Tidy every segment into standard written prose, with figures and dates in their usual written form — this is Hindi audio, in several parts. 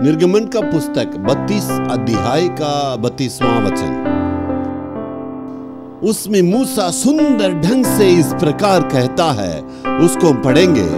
निर्गमन का पुस्तक 32 अध्याय का 32वां वचन। उसमें मूसा सुंदर ढंग से इस प्रकार कहता है, उसको पढ़ेंगे।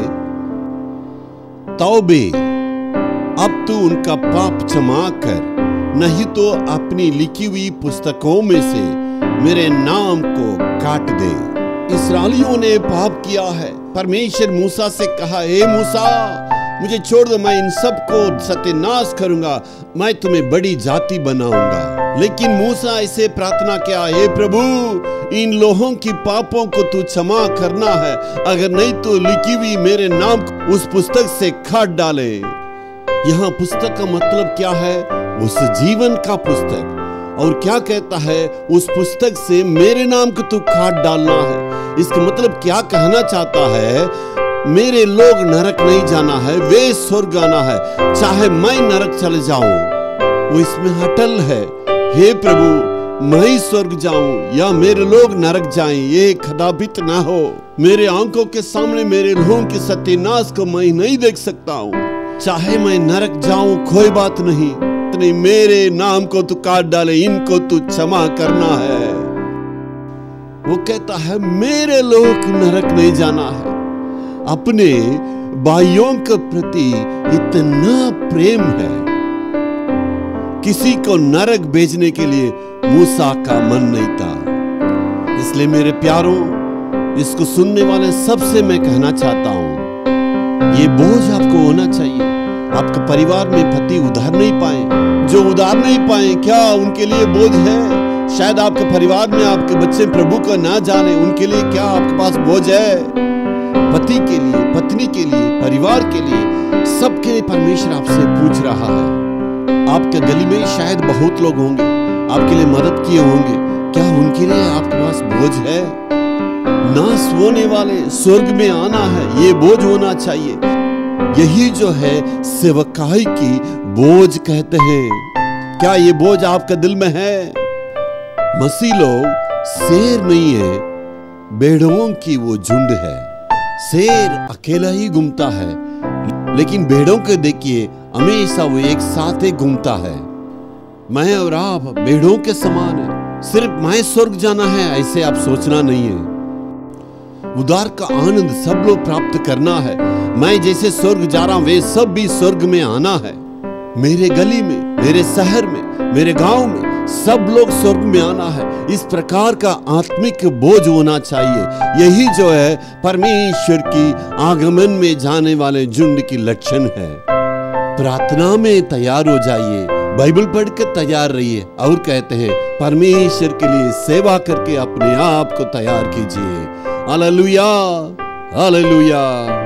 तौबे, अब तू उनका पाप क्षमा कर, नहीं तो अपनी लिखी हुई पुस्तकों में से मेरे नाम को काट दे। इस्राएलियों ने पाप किया है। परमेश्वर मूसा से कहा, हे मूसा, मुझे छोड़ दो, मैं इन सब को सत्यानाश करूंगा, मैं तुम्हें बड़ी जाति बनाऊंगा। लेकिन मूसा ऐसे प्रार्थना किया, हे प्रभु, इन लोगों की पापों को तू क्षमा करना है, अगर नहीं तो लिखी हुई मेरे नाम को उस पुस्तक से काट डाले। यहाँ पुस्तक का मतलब क्या है? उस जीवन का पुस्तक। और क्या कहता है? उस पुस्तक से मेरे नाम को तू काट डालना है। इसका मतलब क्या कहना चाहता है? मेरे लोग नरक नहीं जाना है, वे स्वर्ग आना है। चाहे मैं नरक चले जाऊं, वो इसमें अटल है। हे प्रभु, मैं स्वर्ग जाऊं या मेरे लोग नरक जाएं, ये कदापित ना हो। मेरे आंखों के सामने मेरे लोगों के सत्यानाश को मैं नहीं देख सकता हूं। चाहे मैं नरक जाऊं, कोई बात नहीं, मेरे नाम को तू काट डाले, इनको तू क्षमा करना है। वो कहता है, मेरे लोग नरक नहीं जाना है। अपने भाइयों के प्रति इतना प्रेम है, किसी को नरक भेजने के लिए मूसा का मन नहीं था। इसलिए मेरे प्यारों, इसको सुनने वाले सबसे मैं कहना चाहता हूं, ये बोझ आपको होना चाहिए। आपका परिवार में पति उधार नहीं पाए, जो उधार नहीं पाए, क्या उनके लिए बोझ है? शायद आपके परिवार में आपके बच्चे प्रभु को ना जाने, उनके लिए क्या आपके पास बोझ है? पति के लिए, पत्नी के लिए, परिवार के लिए, सबके लिए परमेश्वर आपसे पूछ रहा है। आपके गली में शायद बहुत लोग होंगे, आपके लिए मदद किए होंगे, क्या उनके लिए आपके पास बोझ है? नाश होने वाले स्वर्ग में आना है, ये बोझ होना चाहिए। यही जो है सेवकाई की बोझ कहते हैं। क्या ये बोझ आपके दिल में है? मसीह लोग शेर नहीं है, भेड़ों की वो झुंड है। शेर अकेला ही घूमता है, लेकिन भेड़ों को देखिए, हमेशा वो एक साथ ही घूमता है। मैं और आप भेड़ों के समान है। सिर्फ मैं स्वर्ग जाना है ऐसे आप सोचना नहीं है। उद्धार का आनंद सब लोग प्राप्त करना है। मैं जैसे स्वर्ग जा रहा हूं, वे सब भी स्वर्ग में आना है। मेरे गली में, मेरे शहर में, मेरे गांव में सब लोग स्वर्ग में आना है। इस प्रकार का आत्मिक बोझ होना चाहिए। यही जो है परमेश्वर की आगमन में जाने वाले झुंड की लक्षण है। प्रार्थना में तैयार हो जाइए, बाइबल पढ़ के तैयार रहिए, और कहते हैं परमेश्वर के लिए सेवा करके अपने आप को तैयार कीजिए। Hallelujah, hallelujah.